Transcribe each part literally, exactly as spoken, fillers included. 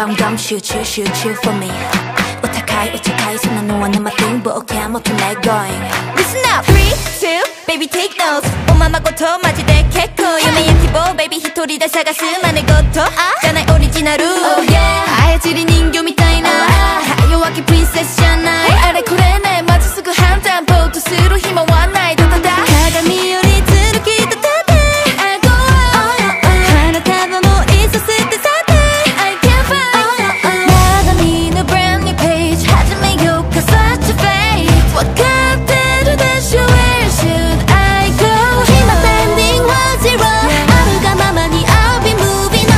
Dum dum shoot shoot shoot shoot for meお高いお高いそんなのは生 thing 冒険も決め going Listen up three two baby take notes おままごとマジで結構夢や希望 baby 一人で探す真似事じゃないオリジナル Oh yeah 操り人形みたいな弱気プリンセスじゃないあれこれねまずすぐ判断ぼーっとする暇はないただだ鏡よりずるき立てて I go on 花束もいさせてさて I can't find まだ見ぬ brand new page 始めようか such a fate わかってるでしょ Where should I go 今 pending was zero あるがままに I'll be moving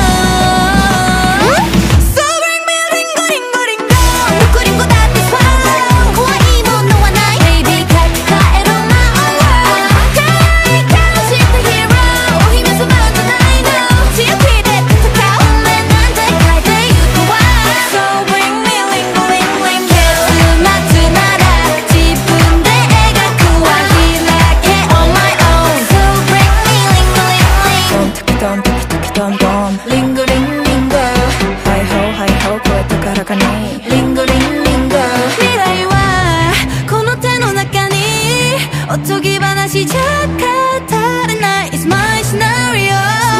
on So bring me a ringo ringo ringo リンゴリンゴだって swallow 怖いものはない Baby 書き換えろ my own world 可愛い顔したヒーローお姫様じゃないの ジーワイピー で戦う運命なんて変えてゆくわ So bring me a ringo ringo ringo 結末なら自分で描くわ開け on my own So bring me ringo ringo ringo ドントキドントキドンドンリンゴリンリンゴはいほうはいほう声高らかにリンゴリンリンゴ未来はこの手の中におとぎ話じゃ語れない It's my scenario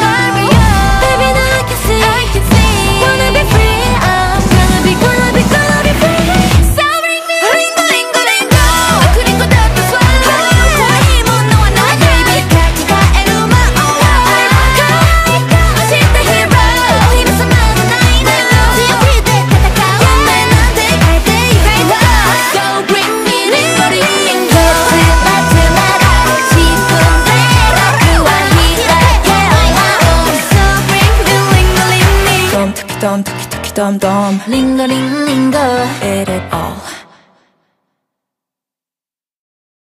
Baby now I can see I can see Wanna be free I'm gonna be gonna be gonna be free So bring me a ringo ringo ringo 悪リンゴだって swallow 怖いものはない Baby 書き換える my own world 可愛い顔したヒーローお姫様じゃないの ジーワイピー で戦う運命なんて変えてゆくわ So bring me ringo ringo 結末なら自分で描くわ開け on my own So bring me ringo ringo ドントキドントキドキドンドンリンゴリンリンゴ Eat it all